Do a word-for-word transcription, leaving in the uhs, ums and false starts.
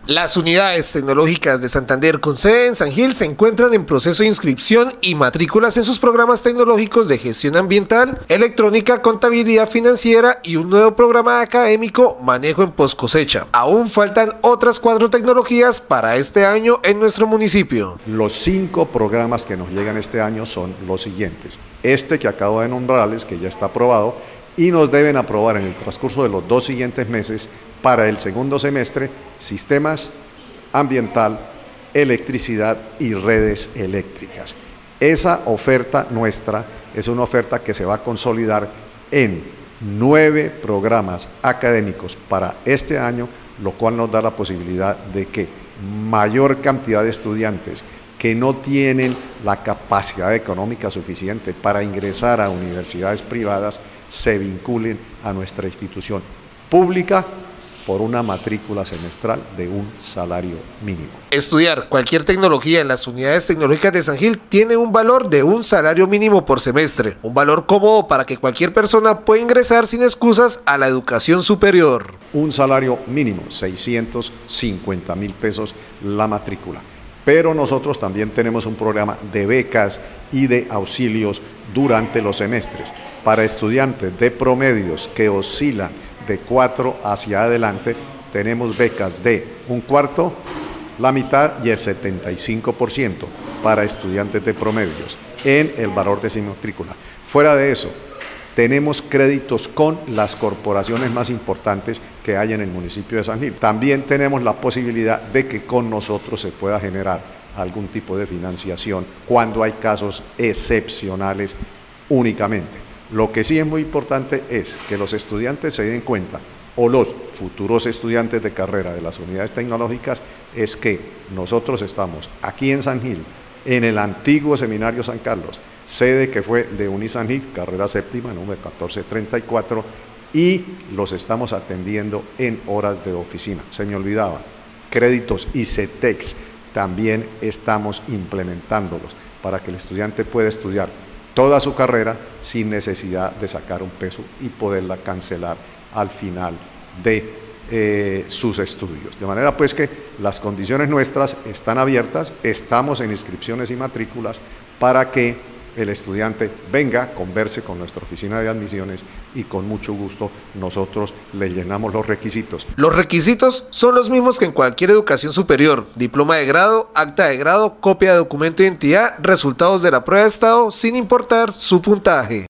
Las unidades tecnológicas de Santander con sede en San Gil se encuentran en proceso de inscripción y matrículas en sus programas tecnológicos de gestión ambiental, electrónica, contabilidad financiera y un nuevo programa académico, manejo en post cosecha. Aún faltan otras cuatro tecnologías para este año en nuestro municipio. Los cinco programas que nos llegan este año son los siguientes. Este que acabo de nombrarles, que ya está aprobado, y nos deben aprobar en el transcurso de los dos siguientes meses para el segundo semestre, sistemas ambiental, electricidad y redes eléctricas. Esa oferta nuestra es una oferta que se va a consolidar en nueve programas académicos para este año, lo cual nos da la posibilidad de que mayor cantidad de estudiantes que no tienen la capacidad económica suficiente para ingresar a universidades privadas se vinculen a nuestra institución pública por una matrícula semestral de un salario mínimo. Estudiar cualquier tecnología en las unidades tecnológicas de San Gil tiene un valor de un salario mínimo por semestre, un valor cómodo para que cualquier persona pueda ingresar sin excusas a la educación superior. Un salario mínimo, seiscientos cincuenta mil pesos la matrícula. Pero nosotros también tenemos un programa de becas y de auxilios durante los semestres para estudiantes de promedios que oscilan de cuatro hacia adelante. Tenemos becas de un cuarto, la mitad y el setenta y cinco por ciento para estudiantes de promedios en el valor de su matrícula. Fuera de eso, tenemos créditos con las corporaciones más importantes que hay en el municipio de San Gil. También tenemos la posibilidad de que con nosotros se pueda generar algún tipo de financiación cuando hay casos excepcionales únicamente. Lo que sí es muy importante es que los estudiantes se den cuenta, o los futuros estudiantes de carrera de las unidades tecnológicas, es que nosotros estamos aquí en San Gil, en el antiguo Seminario San Carlos, sede que fue de Unisan Gil, carrera séptima, número catorce treinta y cuatro, y los estamos atendiendo en horas de oficina. Se me olvidaba, créditos y CETEX también estamos implementándolos para que el estudiante pueda estudiar toda su carrera sin necesidad de sacar un peso y poderla cancelar al final de eh, sus estudios. De manera pues que las condiciones nuestras están abiertas, estamos en inscripciones y matrículas para que el estudiante venga, converse con nuestra oficina de admisiones y con mucho gusto nosotros le llenamos los requisitos. Los requisitos son los mismos que en cualquier educación superior: diploma de grado, acta de grado, copia de documento de identidad, resultados de la prueba de estado, sin importar su puntaje.